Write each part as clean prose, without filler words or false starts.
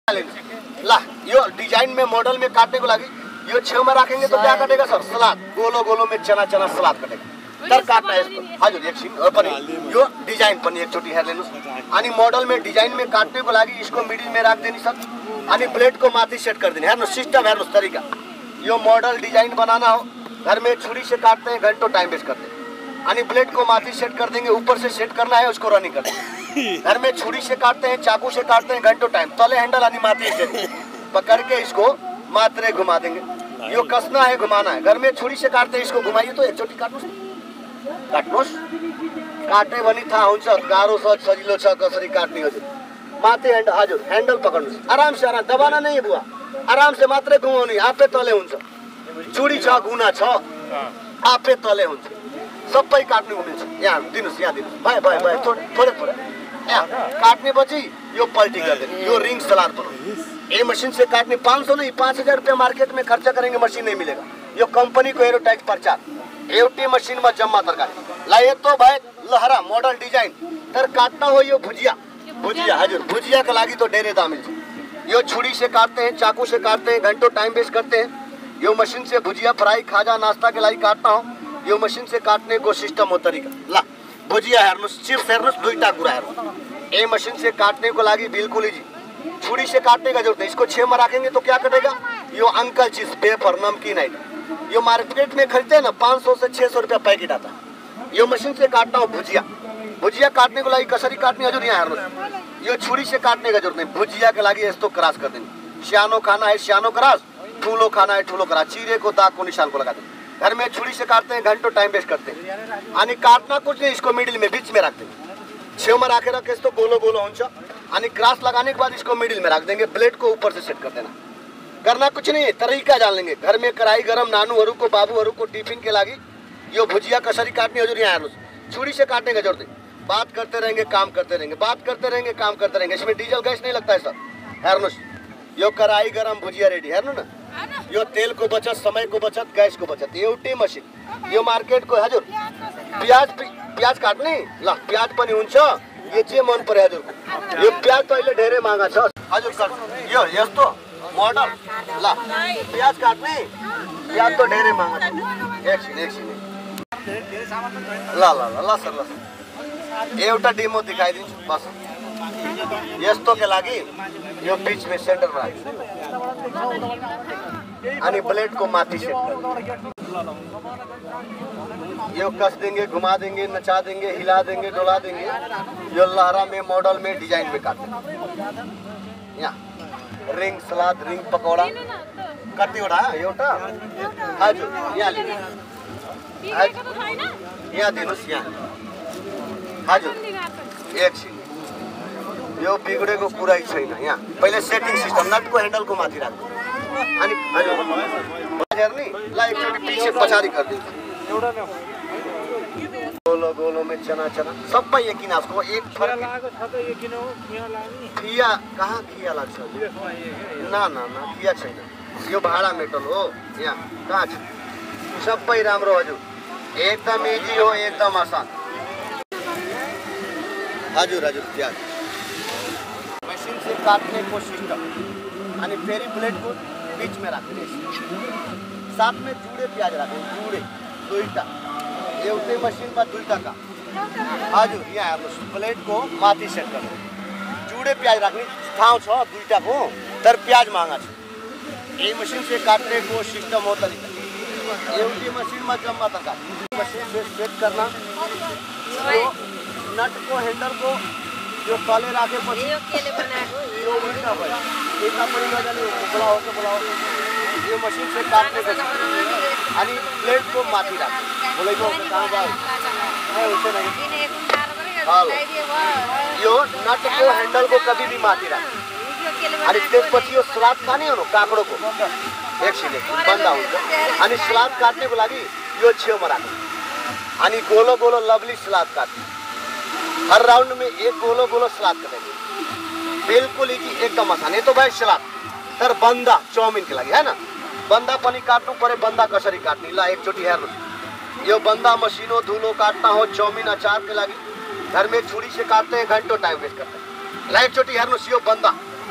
ला यो design में model में काटने को लगी यो 6 में रखेंगे तो क्या कटेगा सर? सलाद गोलो गोलो में चना चना सलाद कटेगा तर काट्न यसको हजुर एकछिन पनि यो डिजाइन पनि एकचोटी हेर लेनुस् अनि मोडल में डिजाइन में काटने को लागि इसको मिडिल में राख देनी सर अनि ब्लेड को माथि सेट कर देनी। हेर्नुस् सिस्टम हेर्नुस् तरीका यो मॉडल डिजाइन बनाना हो घर में छुरी से काटते हैं घंटों टाइम वेस्ट करते हैं अनि ब्लेड को माथि सेट कर देंगे ऊपर से सेट करना है उसको रनिंग कर देंगे। घर में छुरी से काटते हैं चाकू से काटते हैं घंटों टाइम तले हैंडल अनि माथि सेट पकड़ के इसको मात्रे घुमा देंगे। यो कसना है घुमाना है। घर में छुरी से काटते हैं इसको घुमाइए तो एकचोटी काट्नुहोस् काटे भने थाहा हुन्छ गाह्रो छ सजिलो छ कसरी काट्ने हजुर। माथि हजुर हैंडल पकड्नुहोस् आराम से आराम दबाना नहीं है बुआ आराम से मात्रै घुमाउने आपे तले हुन्छ छुरी छ गुना छ आपे तले हुन्छ सबै काट्नु मिल्छ। यहाँ दिनुस् यहाँ दिनुस् भाइ भाइ भाइ थोड़े थोड़े यहाँ काट्नेपछि यो पल्टी गर्दैन यो रिंग सलाद बनाओ। ये मशीन से काटने 500 नहीं 5000 रुपया मार्केट में खर्चा करेंगे मशीन नहीं मिलेगा। यो कंपनी को एरोटाइज प्रचार एउटी मशीन में जम्मा तरकारी लाए तो भाई लहरा मॉडल डिजाइन तर काटना हो यो भुजिया भुजिया हजुर भुजिया का लागि तो डेरे दाम मिल्छ। यो छुरी से काटते हैं चाकू से काटते हैं घंटों टाइम वेस्ट करते हैं। यो मशीन से भुजिया फ्राई खाजा नाश्ता के लागि काटना हो यो मशीन से काटने को सिस्टम हो तरीका। ला भुजिया हेर्नुस् चिप्स हेर्नुस् दुईटा कुरा हेर्नुस् ये मशीन से काटने को लागि बिल्कुल इजी। छुरी से काटने का जरूरत है इसको 6 में रखेंगे तो क्या कटेगा यो अंकल चीज पेपर नमकीन आइटम यो मार्केट में खरीदते हैं ना 500 से 600 रुपया पैकेट आता है। यो मशीन से काटना हो भुजिया भुजिया काटने को लागि कसरी काट्ने हजुर यहाँ हेर्नुस् यो छुरी से काटने का जरूरत नहीं भुजिया के लागि यस्तो क्रॉस कर देंगे। सानो खाना है सानो क्रॉस ठूलो खाना है ठूलो क्रॉस चीरे को दाग को निशान को लगा देंगे। घर में छुरी से काटते हैं घंटों टाइम वेस्ट करते हैं अनि काटना कुछ नहीं इसको मिडिल में बीच में रख देंगे 6 में राखेर यस्तो गोलो गोलो हुन्छ अनि क्रॉस लगाने के बाद इसको मिडिल में रख देंगे ब्लेड को ऊपर से सेट कर देना। करना कुछ नहीं है तरीका जान लेंगे। घर में कढ़ाई गरम नानूहरू को बाबूहरू को टिफिन के लागि यो भुजिया कसरी काट्ने हजुर यहाँ हेर्नुस् छुरी से काटने का जरूरत है। बात करते रहेंगे काम करते रहेंगे बात करते रहेंगे काम करते रहेंगे इसमें डीजल गैस नहीं लगता है सर। हेर्नुस् यो कढ़ाई गरम भुजिया रेडी हेर्नु न यो तेल को बचत समय को बचत गैस को बचत एउटै मशीन यो मार्केट को हजुर प्याज काट्ने ल प्याज पनि हुन्छ यो जे मन पर्यो हजुर यो प्याज त अहिले धेरै महँगा छ हजुर सर यो यस्तो मोडल ल प्याज काट्ने प्याज त धेरै महँगा छ एकछिन ल ल ल सर ल एउटा डेमो देखाइदिन्छु बस यस्तो के लागि यो बीच में सेंटर में अनि ब्लेड को माथि सेट यो कस देंगे घुमा देंगे नचा देंगे हिला देंगे डोला देंगे यो लहरा में मॉडल में डिजाइन में काट यहाँ रिंग सलाद रिंग पकौड़ा कतिवटा एउटा हजुर यहाँ दिनुस् यहाँ हजुर एकछिन यो बिगडेको कुरै छैन। यहाँ पहिले सेटिङ सिस्टम नट को हैंडल को माथि राख्नु अनि हजुर हेर्नी ला एकचोटी पीछे पछाडी गर्दिन्छु एउटा गोलो गोलो में चना चना सबै एक किनासको एक फरक लागो छ त एक किन हो किया लाग्नी किया कहाँ किया लाग्छ ना ना ना किया छैन यो भाडा मेटल हो यहाँ कहाँ छ सबै राम्रो हजुर एकदम इजी हो एकदम आसान हजुर हजुर प्याज मशीन से काटने को सिस्टम अनि फेरि ब्लेड को बीच में रखने साथ में जुड़े प्याज रखने जुड़े दुईटा एउटै मशीन में दुईटा का हजुर यहाँ हेर्नुस् ब्लेड को माथि सेट गर्नु जुड़े प्याज राख्ने ठाउँ छ दुईटा को तर प्याज महँगा छ। ये मशीन से काटने को सिस्टम हो तरीका एउटै मशीन में जम्मा तरकारी मशीन से सेट करना नट को हैंडल को जो तले राखे पछि यो उल्टा भयो एका पनि नजाने बोलाओ यो मशीन से काटने को अनि ब्लेड को माथि राख बोलेको कहाँ गयो है उसे नहीं यो नट को हैंडल को कभी भी माथि राख अनि त्यसपछि यो सलाद खाने हो काकडो को एकछिन बन्द हुन्छ अनि सलाद काट्ने को लागि यो छेउमा राख अनि गोलो गोलो लवली सलाद काट्ने हर राउंड में एक गोलो गोलो सलाद करेंगे बिल्कुल इजी एकदम आसान। ये तो भाई सलाद तर बंदा चाउमिन के लगे है ना बंदा पनि काट्नु परे बंदा कसरी काट्ने ला एकचोटी हेर्नुस् यो बंदा मशीनो धुलो काटना हो चाउमिन अचार के लागि घर में छुरी से काटते हैं घंटों टाइम वेस्ट करते हैं ला एकचोटी हेर्नुस् यो बंदा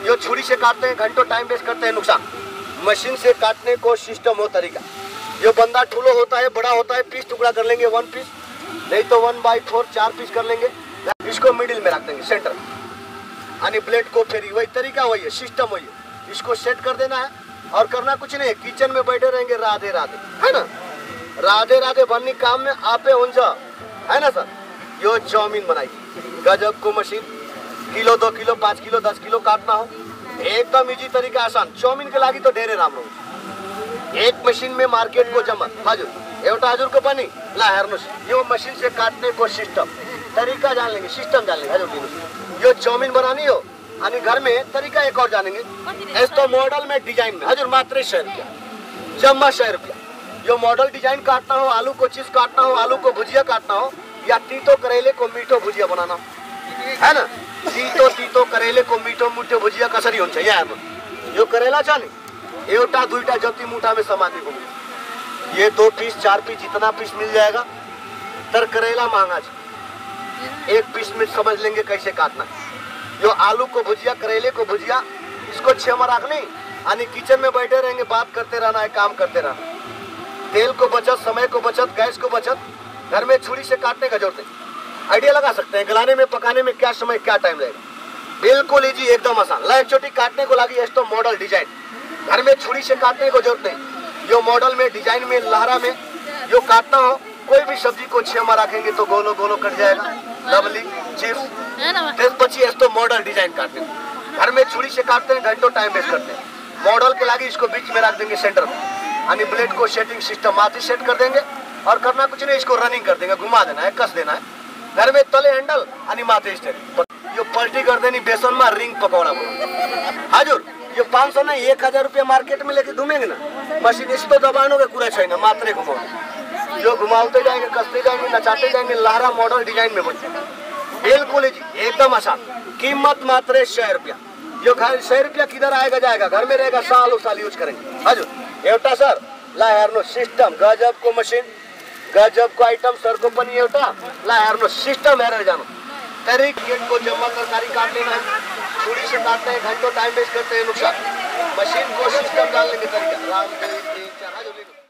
जो छुरी से काटते हैं घंटों टाइम वेस्ट करते हैं, नुकसान। मशीन से काटने को सिस्टम हो तरीका। जो बंदा ठूलो होता है, बड़ा होता है, पीस टुकड़ा कर लेंगे 1 पीस, नहीं तो 1/4 4 पीस कर लेंगे। इसको मिडिल में रख देंगे, सेंटर यानी ब्लेड को फेरी, वही तरीका वही है, सिस्टम वही है। इसको सेट कर देना है और करना कुछ नहीं है। किचन में बैठे रहेंगे राधे राधे, है ना, राधे राधे बननी काम में आपे उंजा, है ना सर। यो चाउमीन बनाई गजब को machine, kilo 2 kilo 5 kilo 10 kilo काटना हो एकदम इजी तरीका, आसान। चाउमीन के लागी तो ढेरे राम लोग एक मशीन में मार्केट को जमा हजुर एउटा हजुर को पनि ला हेर्नुस्, यो मशीन से काटने को सिस्टम तरीका जान लेंगे, सिस्टम जान लेंगे हजुर। यो चाउमीन बनानी हो अनि घर में तरीका एक और जानेंगे। यस्तो मॉडल में डिजाइन में हजुर मात्र 100 रुपया, जम्मा 100 रुपया। यो मॉडल डिजाइन काटना हो, आलू को चिप्स काटना हो, आलू को भुजिया काटना हो, या तीतो करेले को मीठो भुजिया बनाना हो, है ना। तीतो करेले को मीठो मुठो भुजिया कसरी हुन्छ यहाँ हेर्नु। यो करेला छ नि एउटा दुईटा जति मुठा में समान घूम, ये 2 पीस 4 पीस जितना पीस मिल जाएगा। तर करेला महंगा है, 1 पीस में समझ लेंगे कैसे काटना है। जो आलू को भुजिया करेले को भुजिया, इसको 6 में रखनी यानी किचन में बैठे रहेंगे, बात करते रहना है, काम करते रहना। तेल को बचत, समय को बचत, गैस को बचत, घर में छुरी से काटने का जरूरत है। आइडिया लगा सकते हैं गलाने में पकाने में क्या समय क्या टाइम लगेगा, बिल्कुल इजी एकदम आसान। ला एक छोटी काटने को लगी तो मॉडल डिजाइन, घर में छुरी से काटने को जरूरत नहीं। जो मॉडल में डिजाइन में लहरा में जो काटना हो, कोई भी सब्जी को 6 में रखेंगे तो गोलो गोलो कट जाएगा, लवली चिप्स। पची तो मॉडल डिजाइन काटते हैं, घर में छुरी से काटते हैं, घंटों टाइम वेस्ट करते हैं। मॉडल के लागी इसको बीच में रख देंगे सेंटर में, यानी ब्लेड को सेटिंग सिस्टम माथी सेट कर देंगे और करना कुछ नहीं, इसको रनिंग कर देंगे, घुमा देना है, कस देना है। घर में तले हैंडल आणि माथे स्टेरिंग, यो पलटी कर देनी बेसन में रिंग पकौड़ा बोला हजुर। यो 500 नहीं 1000 रुपया मार्केट में लेके घूमेंगे ना, मशीन यस्तो दबानो के कुरा छैन, मात्रै घुमाउने। जो घुमाते जाएंगे, कसते जाएंगे, नचाते जाएंगे, लहरा मॉडल डिजाइन में बन बिल्कुल एकदम आसान। कीमत मात्र 100 रुपया। जो घर 100 रुपया किधर आएगा जाएगा, घर में रहेगा, साल यूज करेंगे हजुर। एउटा सर ला हेर्नु सिस्टम, गजब को मशीन, गजब को आइटम, सर को पनि एउटा ला हेर्नु सिस्टम हेरेर जानु। तरीके को जमा तरकारी काट लेना है, छुरी से काटते हैं, घंटों टाइम वेस्ट करते हैं, नुकसान। मशीन को सिस्टम डालने के तरीका राम